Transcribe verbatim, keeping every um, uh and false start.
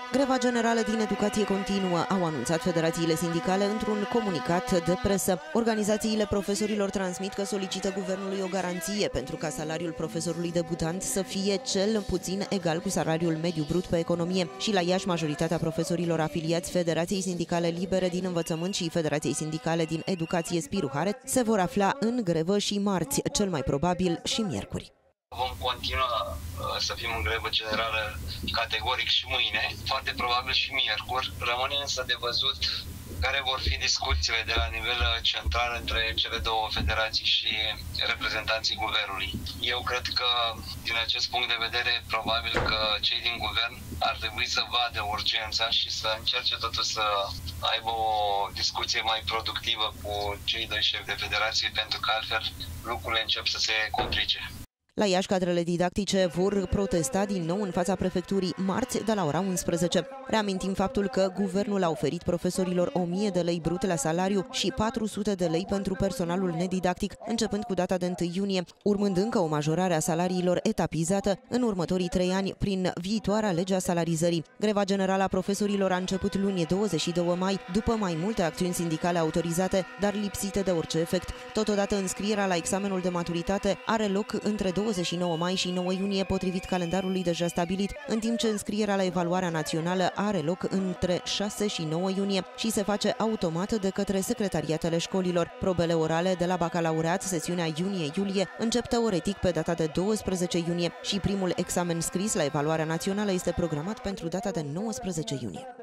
Greva generală din educație continuă, au anunțat federațiile sindicale într-un comunicat de presă. Organizațiile profesorilor transmit că solicită guvernului o garanție pentru ca salariul profesorului debutant să fie cel puțin egal cu salariul mediu brut pe economie. Și la Iași, majoritatea profesorilor afiliați Federației Sindicale Libere din Învățământ și Federației Sindicale din Educație Spiru Haret se vor afla în grevă și marți, cel mai probabil și miercuri. Vom continua uh, să fim în grevă generală categoric și mâine, foarte probabil și miercuri. Rămâne însă de văzut care vor fi discuțiile de la nivel central între cele două federații și reprezentanții guvernului. Eu cred că, din acest punct de vedere, probabil că cei din guvern ar trebui să vadă urgența și să încerce totuși să aibă o discuție mai productivă cu cei doi șefi de federație, pentru că altfel lucrurile încep să se complice. La Iași, cadrele didactice vor protesta din nou în fața prefecturii marți de la ora unsprezece. Reamintim faptul că guvernul a oferit profesorilor o mie de lei brut la salariu și patru sute de lei pentru personalul nedidactic, începând cu data de întâi iunie, urmând încă o majorare a salariilor etapizată în următorii trei ani prin viitoarea lege a salarizării. Greva generală a profesorilor a început luni douăzeci și doi mai, după mai multe acțiuni sindicale autorizate, dar lipsite de orice efect. Totodată, înscrierea la examenul de maturitate are loc între douăzeci și nouă mai și nouă iunie, potrivit calendarului deja stabilit, în timp ce înscrierea la evaluarea națională are loc între șase și nouă iunie și se face automat de către secretariatele școlilor. Probele orale de la bacalaureat, sesiunea iunie-iulie, încep teoretic pe data de douăsprezece iunie și primul examen scris la evaluarea națională este programat pentru data de nouăsprezece iunie.